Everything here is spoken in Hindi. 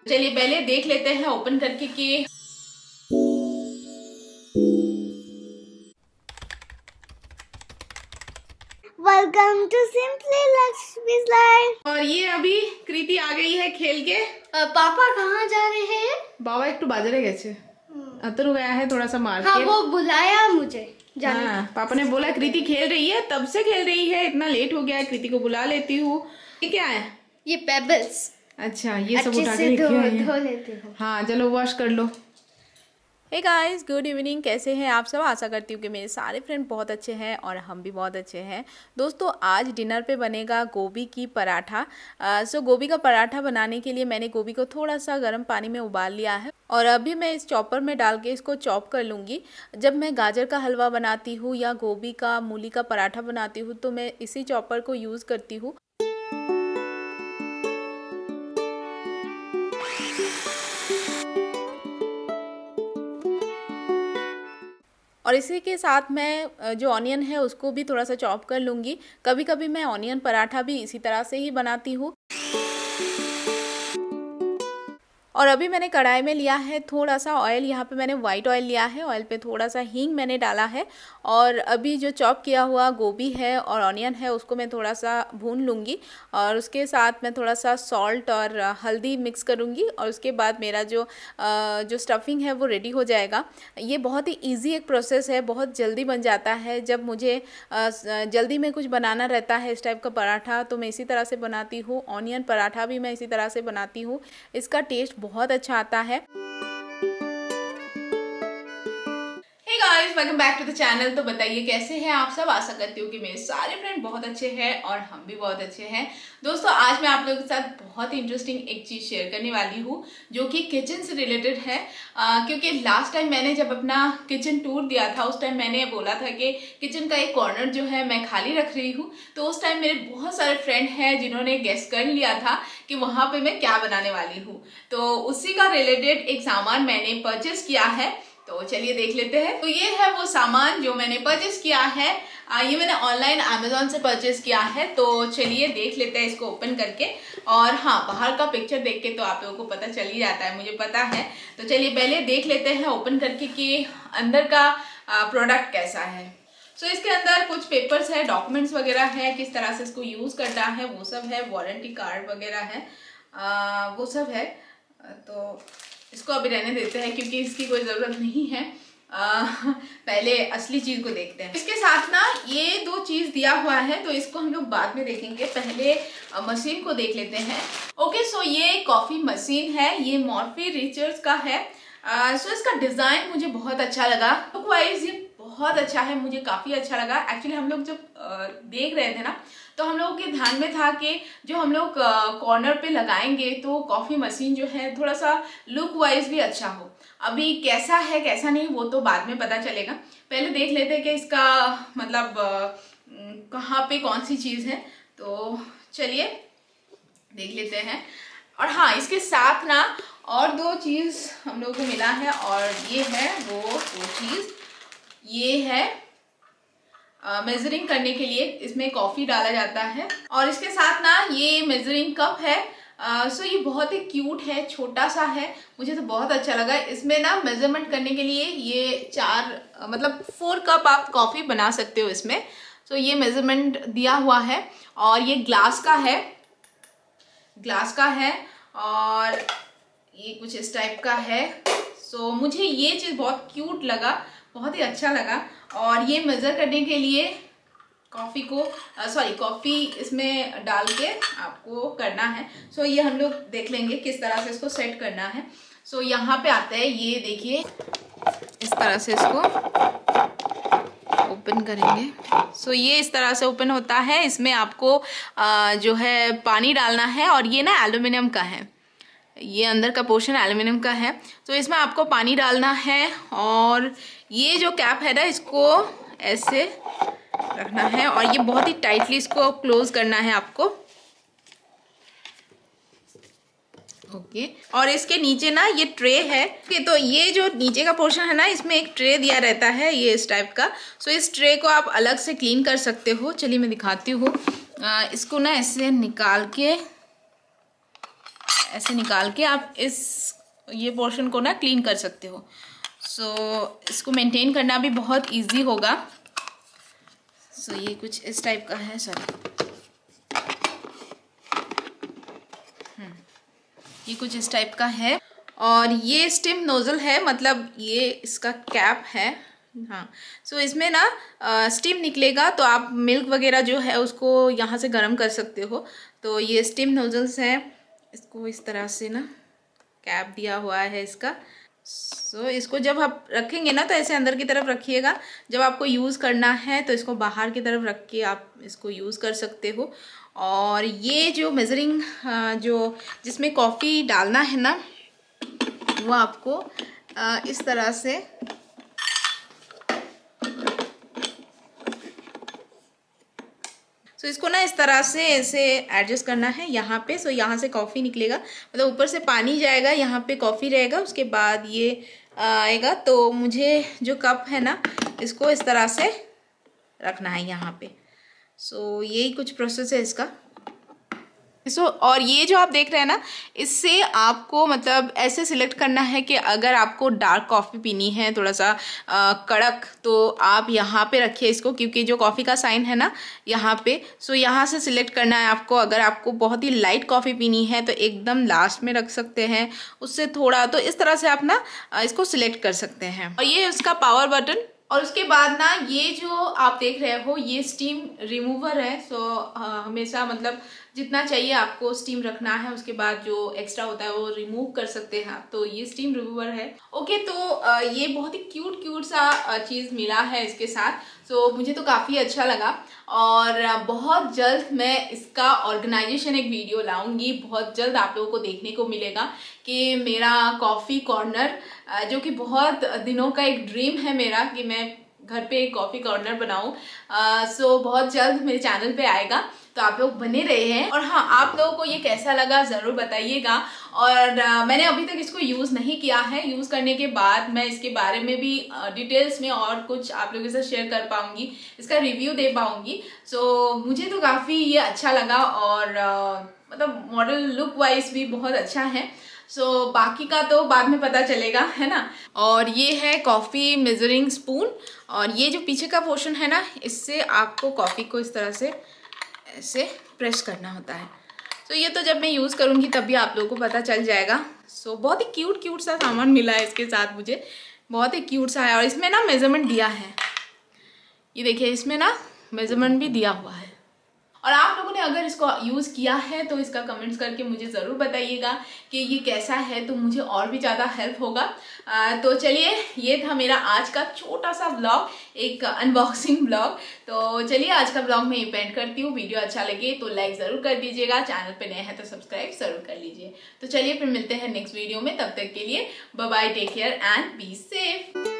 चलिए पहले देख लेते हैं ओपन करके कि welcome to simply Lakshmi's life. और ये अभी कृति आ गई है खेल के। पापा कहाँ जा रहे हैं? बाबा एक तो बाजारे गए अतरु गया है थोड़ा सा मार्केट। हाँ, वो बुलाया मुझे जाने। हाँ, पापा ने बोला कृति खेल रही है, तब से खेल रही है, इतना लेट हो गया है, कृति को बुला लेती हूँ। ये क्या है? ये पेबल्स। अच्छा, ये सब उठा के धो लेती हूँ। हाँ चलो वॉश कर लो। Hey guys, good evening. कैसे हैं आप सब? आशा करती हूँ कि मेरे सारे फ्रेंड बहुत अच्छे हैं और हम भी बहुत अच्छे हैं। दोस्तों आज डिनर पे बनेगा गोभी की पराठा। सो गोभी का पराठा बनाने के लिए मैंने गोभी को थोड़ा सा गर्म पानी में उबाल लिया है और अभी मैं इस चॉपर में डाल के इसको चॉप कर लूँगी। जब मैं गाजर का हलवा बनाती हूँ या गोभी का मूली का पराठा बनाती हूँ तो मैं इसी चॉपर को यूज़ करती हूँ। और इसी के साथ मैं जो ऑनियन है उसको भी थोड़ा सा चॉप कर लूँगी। कभी कभी मैं ऑनियन पराठा भी इसी तरह से ही बनाती हूँ। और अभी मैंने कढ़ाई में लिया है थोड़ा सा ऑयल। यहाँ पे मैंने वाइट ऑयल लिया है। ऑयल पे थोड़ा सा हींग मैंने डाला है और अभी जो चॉप किया हुआ गोभी है और ऑनियन है उसको मैं थोड़ा सा भून लूँगी और उसके साथ मैं थोड़ा सा सॉल्ट और हल्दी मिक्स करूँगी और उसके बाद मेरा जो स्टफिंग है वो रेडी हो जाएगा। ये बहुत ही ईजी एक प्रोसेस है, बहुत जल्दी बन जाता है। जब मुझे जल्दी में कुछ बनाना रहता है इस टाइप का पराठा तो मैं इसी तरह से बनाती हूँ। ऑनियन पराठा भी मैं इसी तरह से बनाती हूँ। इसका टेस्ट बहुत अच्छा आता है। Hey guys, welcome back to the channel. तो बताइए कैसे हैं आप सब? आशा करती हूँ कि मेरे सारे फ्रेंड बहुत अच्छे हैं और हम भी बहुत अच्छे हैं। दोस्तों आज मैं आप लोगों के साथ बहुत ही इंटरेस्टिंग एक चीज़ शेयर करने वाली हूँ जो कि किचन से रिलेटेड है। क्योंकि लास्ट टाइम मैंने जब अपना किचन टूर दिया था उस टाइम मैंने बोला था कि किचन का एक कॉर्नर जो है मैं खाली रख रही हूँ। तो उस टाइम मेरे बहुत सारे फ्रेंड हैं जिन्होंने गेस कर लिया था कि वहाँ पे मैं क्या बनाने वाली हूँ। तो उसी का रिलेटेड एक सामान मैंने परचेस किया है। तो चलिए देख लेते हैं। तो ये है वो सामान जो मैंने परचेस किया है। ये मैंने ऑनलाइन अमेजोन से परचेस किया है। तो चलिए देख लेते हैं इसको ओपन करके। और हाँ, बाहर का पिक्चर देख के तो आप लोगों को पता चल ही जाता है, मुझे पता है। तो चलिए पहले देख लेते हैं ओपन करके कि अंदर का प्रोडक्ट कैसा है। सो इसके अंदर कुछ पेपर्स है, डॉक्यूमेंट्स वगैरह है, किस तरह से इसको यूज करना है वो सब है, वारंटी कार्ड वगैरह है, वो सब है। तो इसको अभी रहने देते हैं क्योंकि इसकी कोई ज़रूरत नहीं है। पहले असली चीज़ को देखते हैं। इसके साथ ना ये दो चीज़ दिया हुआ है तो इसको हम लोग बाद में देखेंगे। पहले मशीन को देख लेते हैं। ओके, सो ये कॉफ़ी मशीन है, ये मॉर्फी रिचर्ड्स का है। सो इसका डिज़ाइन मुझे बहुत अच्छा लगा। लुक वाइज ये बहुत अच्छा है, मुझे काफ़ी अच्छा लगा। एक्चुअली हम लोग जब देख रहे थे ना तो हम लोगों के ध्यान में था कि जो हम लोग कॉर्नर पे लगाएंगे तो कॉफ़ी मशीन जो है थोड़ा सा लुक वाइज भी अच्छा हो। अभी कैसा है कैसा नहीं वो तो बाद में पता चलेगा। पहले देख लेते हैं कि इसका मतलब कहाँ पे कौन सी चीज़ है। तो चलिए देख लेते हैं। और हाँ, इसके साथ ना और दो चीज़ हम लोगों को मिला है और ये है वो चीज़। ये है मेजरिंग करने के लिए, इसमें कॉफ़ी डाला जाता है और इसके साथ ना ये मेजरिंग कप है। सो ये बहुत ही क्यूट है, छोटा सा है, मुझे तो बहुत अच्छा लगा। इसमें ना मेजरमेंट करने के लिए ये 4 कप आप कॉफ़ी बना सकते हो इसमें। सो ये मेजरमेंट दिया हुआ है और ये ग्लास का है और ये कुछ इस टाइप का है। सो मुझे ये चीज़ बहुत क्यूट लगा, बहुत ही अच्छा लगा। और ये मेज़र करने के लिए कॉफ़ी इसमें डाल के आपको करना है। सो ये हम लोग देख लेंगे किस तरह से इसको सेट करना है। सो यहाँ पे आता है, ये देखिए इस तरह से इसको ओपन करेंगे। सो ये इस तरह से ओपन होता है। इसमें आपको जो है पानी डालना है और ये ना एल्युमिनियम का है, ये अंदर का पोर्शन एल्युमिनियम का है। तो इसमें आपको पानी डालना है और ये जो कैप है ना इसको ऐसे रखना है और ये बहुत ही टाइटली इसको क्लोज करना है आपको। ओके, और इसके नीचे ना ये ट्रे है। तो ये जो नीचे का पोर्शन है ना इसमें एक ट्रे दिया रहता है ये इस टाइप का। सो इस ट्रे को आप अलग से क्लीन कर सकते हो। चलिए मैं दिखाती हूँ। इसको ना ऐसे निकाल के ऐसे निकाल के आप ये पोर्शन को ना क्लीन कर सकते हो। सो इसको मेंटेन करना भी बहुत इजी होगा। सो ये कुछ इस टाइप का है, ये कुछ इस टाइप का है। और ये स्टीम नोज़ल है, मतलब ये इसका कैप है। हाँ, सो इसमें ना स्टीम निकलेगा तो आप मिल्क वगैरह जो है उसको यहाँ से गर्म कर सकते हो। तो ये स्टीम नोज़ल्स हैं, इसको इस तरह से ना कैप दिया हुआ है इसका। सो इसको जब आप रखेंगे ना तो ऐसे अंदर की तरफ रखिएगा, जब आपको यूज़ करना है तो इसको बाहर की तरफ रख के आप इसको यूज़ कर सकते हो। और ये जो मेज़रिंग जो जिसमें कॉफ़ी डालना है ना, वो आपको इस तरह से इसको ना इस तरह से ऐसे एडजस्ट करना है यहाँ पे। यहाँ से कॉफ़ी निकलेगा, मतलब ऊपर से पानी जाएगा, यहाँ पे कॉफ़ी रहेगा, उसके बाद ये आएगा। तो मुझे जो कप है ना इसको इस तरह से रखना है यहाँ पे। यही कुछ प्रोसेस है इसका। और ये जो आप देख रहे हैं ना, इससे आपको मतलब ऐसे सिलेक्ट करना है कि अगर आपको डार्क कॉफ़ी पीनी है थोड़ा सा कड़क, तो आप यहाँ पे रखिए इसको, क्योंकि जो कॉफ़ी का साइन है ना यहाँ पे, यहाँ से सिलेक्ट करना है आपको। अगर आपको बहुत ही लाइट कॉफ़ी पीनी है तो एकदम लास्ट में रख सकते हैं, उससे थोड़ा। तो इस तरह से आप ना इसको सिलेक्ट कर सकते हैं। और ये उसका पावर बटन। और उसके बाद ना ये जो आप देख रहे हो ये स्टीम रिमूवर है। हमेशा मतलब जितना चाहिए आपको स्टीम रखना है, उसके बाद जो एक्स्ट्रा होता है वो रिमूव कर सकते हैं आप। तो ये स्टीम रिमूवर है। ओके, तो ये बहुत ही क्यूट सा चीज़ मिला है इसके साथ। मुझे तो काफ़ी अच्छा लगा। और बहुत जल्द मैं इसका ऑर्गेनाइजेशन एक वीडियो लाऊंगी। बहुत जल्द आप लोगों को देखने को मिलेगा कि मेरा कॉफ़ी कॉर्नर, जो कि बहुत दिनों का एक ड्रीम है मेरा कि मैं घर पे एक कॉफ़ी कॉर्नर बनाऊं। बहुत जल्द मेरे चैनल पे आएगा, तो आप लोग बने रहे हैं। और हाँ, आप लोगों को ये कैसा लगा ज़रूर बताइएगा। और मैंने अभी तक इसको यूज़ नहीं किया है। यूज़ करने के बाद मैं इसके बारे में भी डिटेल्स में और कुछ आप लोगों के साथ शेयर कर पाऊंगी, इसका रिव्यू दे पाऊंगी। मुझे तो काफ़ी ये अच्छा लगा। और मतलब मॉडल लुक वाइज भी बहुत अच्छा है। बाकी का तो बाद में पता चलेगा, है ना। और ये है कॉफ़ी मेजरिंग स्पून। और ये जो पीछे का पोर्शन है ना, इससे आपको कॉफ़ी को इस तरह से ऐसे प्रेस करना होता है। ये तो जब मैं यूज़ करूँगी तब भी आप लोगों को पता चल जाएगा। बहुत ही क्यूट सा सामान मिला है इसके साथ मुझे, बहुत ही क्यूट सा है। और इसमें ना मेजरमेंट दिया है, ये देखिए इसमें ना मेजरमेंट भी दिया हुआ है। और आप लोगों ने अगर इसको यूज़ किया है तो इसका कमेंट्स करके मुझे ज़रूर बताइएगा कि ये कैसा है, तो मुझे और भी ज़्यादा हेल्प होगा। तो चलिए, ये था मेरा आज का छोटा सा व्लॉग, एक अनबॉक्सिंग व्लॉग। तो चलिए आज का व्लॉग मैं ये एंड करती हूँ। वीडियो अच्छा लगे तो लाइक ज़रूर कर दीजिएगा, चैनल पे नए हैं तो सब्सक्राइब ज़रूर कर लीजिए। तो चलिए फिर मिलते हैं नेक्स्ट वीडियो में, तब तक के लिए bye bye, take care and be safe.